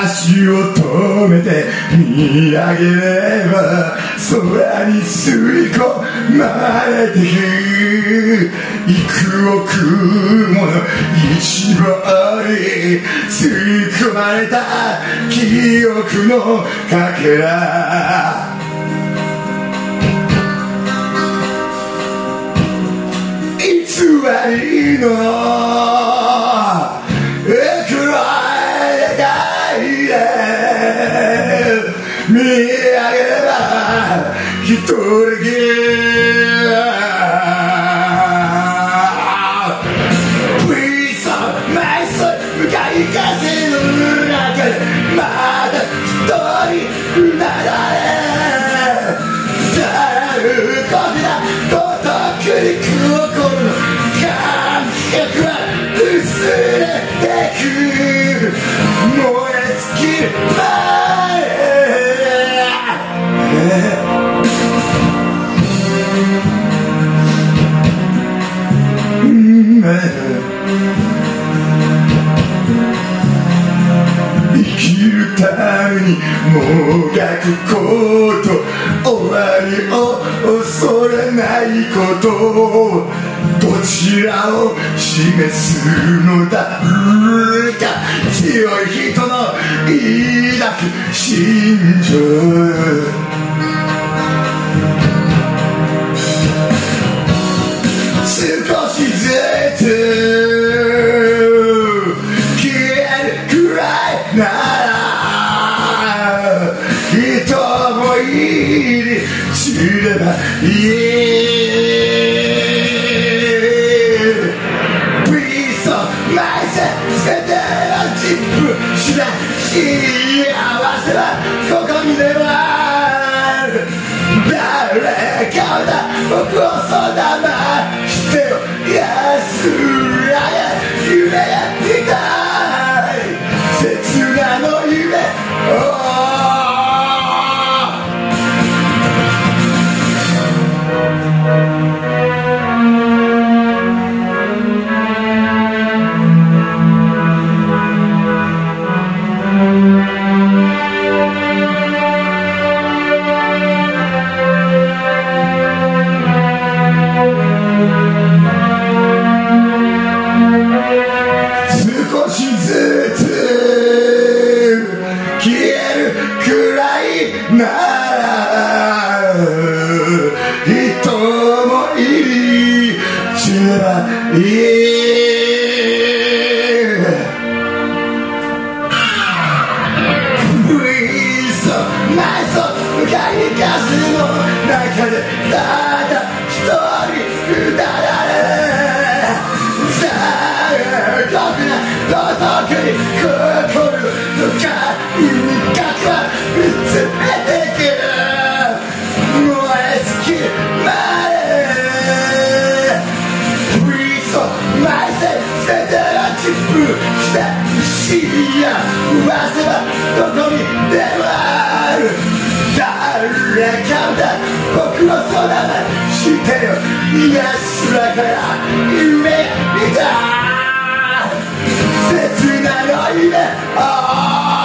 足を止めて見上げれば空に吸い込まれてく幾億もの一望に吸い込まれた記憶のかけら偽りの黒い願いで見上げれば一人きり向かい風の中でまだ一人うなだれさあこんなことくりくをこの感覚は薄れてく燃え尽きる生きるためにもがくこと終わりを恐れないことどちらを示すのだか強い人の抱く心情少しずつ消えるくらいなら人もいり散ればいい Please don't myself 全てのチップしない幸せはここにでもある誰かが僕をそだましてよ安らげ夢やりたい切なの夢少しずつ消えるくらいなら人もいり散ればいい向かい風の中でただ一人うだられ残酷な孤独に心の感覚は薄れてく燃え尽きるまで Please don't myself 全てのチップした幸せはどこにでもある誰かだ僕のそばまでしてよ安らから夢見た切なの夢